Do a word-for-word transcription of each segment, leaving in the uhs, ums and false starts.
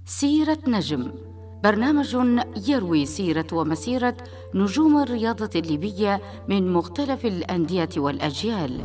سيرة نجم، برنامج يروي سيرة ومسيرة نجوم الرياضة الليبية من مختلف الأندية والأجيال.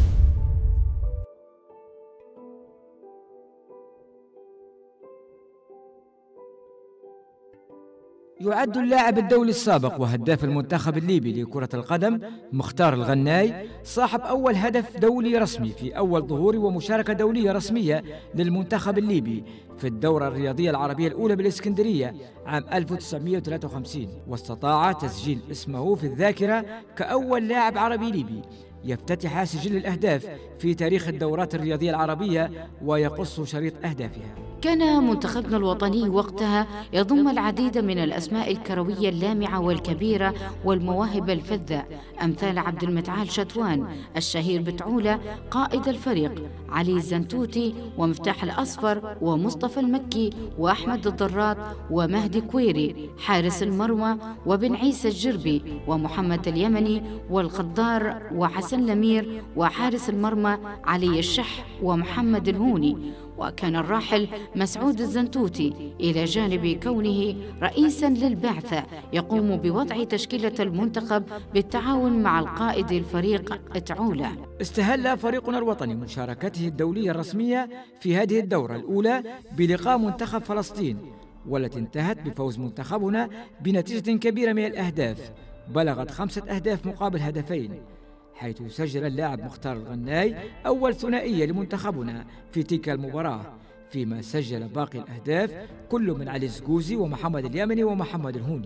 يعد اللاعب الدولي السابق وهداف المنتخب الليبي لكرة القدم مختار الغناي صاحب أول هدف دولي رسمي في أول ظهور ومشاركة دولية رسمية للمنتخب الليبي في الدورة الرياضية العربية الأولى بالإسكندرية عام ألف وتسعمائة وثلاثة وخمسين، واستطاع تسجيل اسمه في الذاكرة كأول لاعب عربي ليبي يفتتح سجل الأهداف في تاريخ الدورات الرياضية العربية ويقص شريط أهدافها. كان منتخبنا الوطني وقتها يضم العديد من الأسماء الكروية اللامعة والكبيرة والمواهب الفذة، أمثال عبد المتعال شتوان الشهير بتعولة قائد الفريق، علي الزنتوتي ومفتاح الأصفر ومصطفى المكي وأحمد الضراط ومهدي كويري حارس المرمى، وبن عيسى الجربي ومحمد اليمني والقدار وحسن لمير وحارس المرمى علي الشح ومحمد الهوني. وكان الراحل مسعود الزنتوتي إلى جانب كونه رئيساً للبعثة يقوم بوضع تشكيلة المنتخب بالتعاون مع القائد الفريق تعولة. استهل فريقنا الوطني مشاركته الدولية الرسمية في هذه الدورة الأولى بلقاء منتخب فلسطين، والتي انتهت بفوز منتخبنا بنتيجة كبيرة من الأهداف بلغت خمسة أهداف مقابل هدفين، حيث سجل اللاعب مختار الغناي أول ثنائية لمنتخبنا في تلك المباراة، فيما سجل باقي الأهداف كل من علي الزقوزي ومحمد اليمني ومحمد الهوني.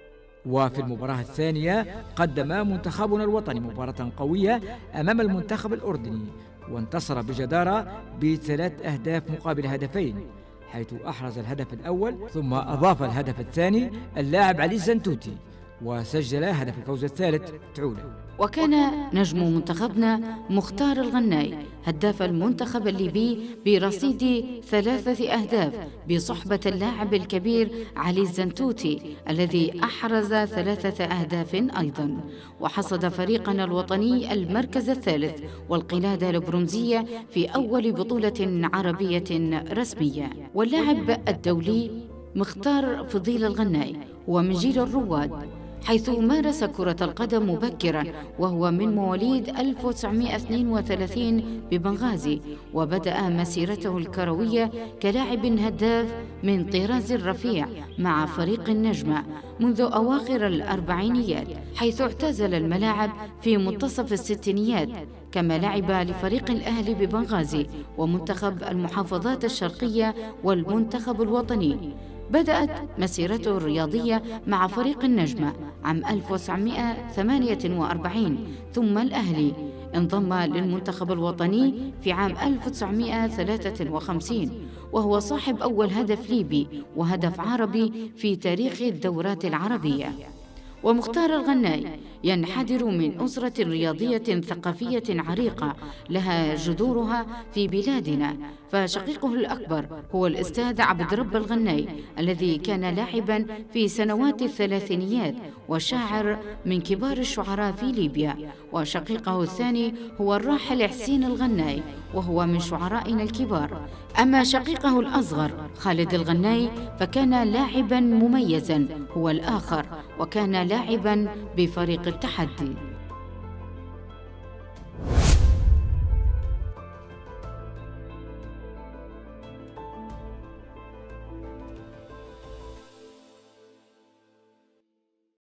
وفي المباراة الثانية قدم منتخبنا الوطني مباراة قوية أمام المنتخب الأردني، وانتصر بجدارة بثلاث أهداف مقابل هدفين، حيث أحرز الهدف الأول ثم أضاف الهدف الثاني اللاعب علي الزنتوتي، وسجل هدف الفوز الثالث تعولة. وكان نجم منتخبنا مختار الغناي هداف المنتخب الليبي برصيد ثلاثة أهداف بصحبة اللاعب الكبير علي الزنتوتي الذي أحرز ثلاثة أهداف أيضا. وحصد فريقنا الوطني المركز الثالث والقلادة البرونزية في أول بطولة عربية رسمية. واللاعب الدولي مختار فضيل الغناي هو من جيل الرواد، حيث مارس كرة القدم مبكراً وهو من مواليد ألف وتسعمائة واثنين وثلاثين ببنغازي، وبدأ مسيرته الكروية كلاعب هداف من طراز رفيع مع فريق النجمة منذ أواخر الأربعينيات، حيث اعتزل الملاعب في منتصف الستينيات، كما لعب لفريق الأهلي ببنغازي ومنتخب المحافظات الشرقية والمنتخب الوطني. بدأت مسيرته الرياضية مع فريق النجمة عام ألف وتسعمائة وثمانية وأربعين، ثم الأهلي. انضم للمنتخب الوطني في عام ألف وتسعمائة وثلاثة وخمسين، وهو صاحب أول هدف ليبي وهدف عربي في تاريخ الدورات العربية. ومختار الغناي ينحدر من أسرة رياضية ثقافية عريقة لها جذورها في بلادنا، فشقيقه الأكبر هو الأستاذ عبد رب الغناي الذي كان لاعبا في سنوات الثلاثينيات وشاعر من كبار الشعراء في ليبيا. وشقيقه الثاني هو الراحل حسين الغناي وهو من شعرائنا الكبار. أما شقيقه الأصغر خالد الغناي فكان لاعبا مميزا هو الآخر، وكان لاعبا بفريق التحدي.